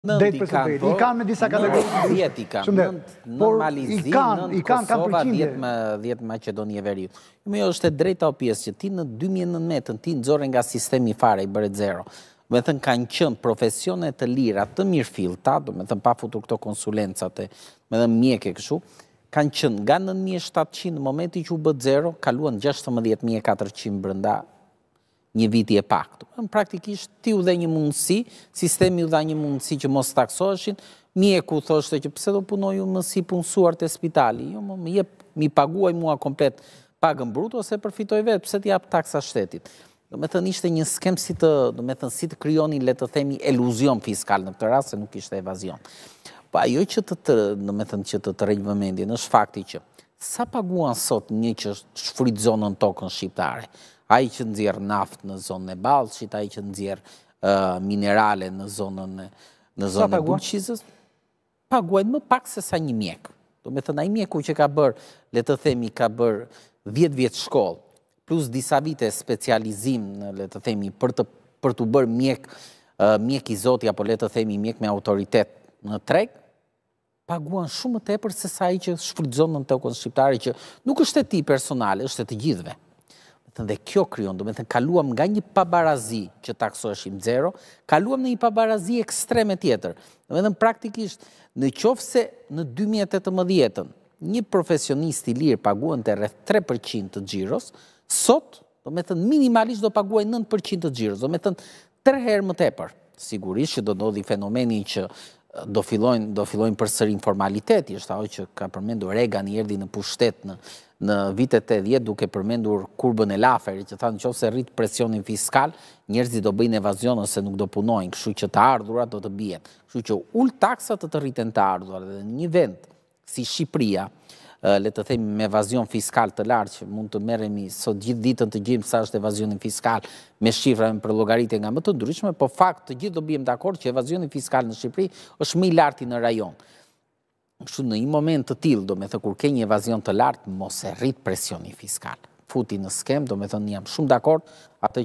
drejt për së drejt. I kanë me disa kategori. 10 i kanë. Normalizim, 9 Kosova, 10 Maqedoni e Veriut. Jo është e drejta o pjesë që ti në 2019 ti nxorre nga sistemi fare i bëre zero. Do të thënë kanë qenë profesione të lira, të mirëfillta, do të thënë pa futur këto konsulencat e mjeke kështu, kanë qenë nga 9700 në momenti që u bë zero, kaluan 16400 brenda një viti e pak. Praktikisht ti u dhe një mundësi, sistemi u dha një mundësi që mos taksoheshin, mjeku thoshte që pse do punoj unë më si punësuar të spitali, jo mi paguaj mua komplet pagën brut ose përfitoj vetë, pse ti jap taksa shtetit. Do me thënë ishte një skem si të kryoni, le të themi, eluzion fiskal në këtë rast, se nuk ishte evazion. Po ajo që të rejnë vëmendjen, është fakti që sa paguan sot një që shfrytëzon në tokën shqiptare, ai që nxjerr naftë në zonën e Ballshit, ai që nxjerr minerale në zonën e Bulqizës, paguajnë më pak se sa një mjek. Do me thënë ai mjeku që ka bërë, le të themi, ka bërë 10 vjet shkollë, plus disa vite specializim, le të themi, për të bërë mjek i zoti, apo le të themi mjek me autoritet në treg, paguan shumë më tepër se sa ai që shfrytëzon në tokën shqiptare, që nuk është e tij personale, është e të gjithëve. Dhe kjo kryon, do me thënë, kaluam nga një pabarazi që taksoheshim zero, kaluam në një pabarazi ekstreme tjetër. Do me thënë, praktikisht, në qoftë se në 2018, një profesionist i lirë paguan të rreth 3% të xhiros, sot, do me thënë, minimalisht do paguaj 9% të xhiros, do me thënë, 3 herë më tepër. Sigurisht që do ndodhi fenomeni që do fillojnë përsëri formaliteti, është ajo që ka përmendur Reagan i erdhi në pushtet në vitet 80 duke përmendur kurbën e Laferit, që tha nëse rrit presionin fiskal, njerëzit do bëjnë evazion ose nuk do punojnë, kështu që të ardhurat do të bien. Kështu që ul taksat të rriten të ardhurat, dhe në një vend si Shqipëria, le të themi me evazion fiskal të lartë, që mund të merremi sot gjithë ditën të gjejmë sa është evazionin fiskal me shifra për llogaritje nga më të ndryshme, po fakt të gjithë do bijem dakord që evazioni fiskal në Shqipëri është më i lartë në rajon. Kështu në një moment të tillë, do me thënë kur ke një evazion të lartë, mos e rrit presioni fiskal. Futi në skem, do me thënë jam shumë dakord, atë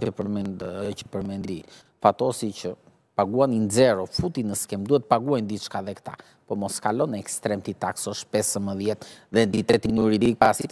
që përmendi Fatosi që paguanin zero, futi në skem, duhet paguajnë diçka dhe këta, po mos kalon në ekstrem ti taksosh 15 dhe entitetin juridik, pasi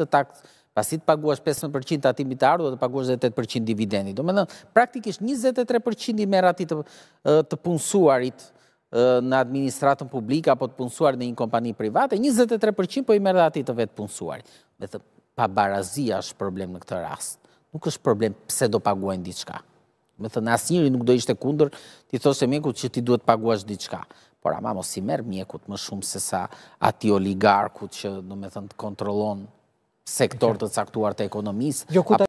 të paguash 15% atimit të ardhur, do të paguash 8% dividendi. Do me thënë, praktikisht 23% i merr atij të punësuarit në administratën publike apo të punësuar në një kompani private, 23% po i merr atij të vetë punësuarit. Me thënë, pabarazia është problem në këtë rast. Nuk është problem pse do paguajnë diçka. Me thënë, asnjëri nuk do ishte kundër ti thoshe mjekut që ti duhet paguash diçka. Por ama mos i merr mjekut më shumë se sa atij oligarkut që do me thënë kontrollon sektor të caktuar të ekonomisë.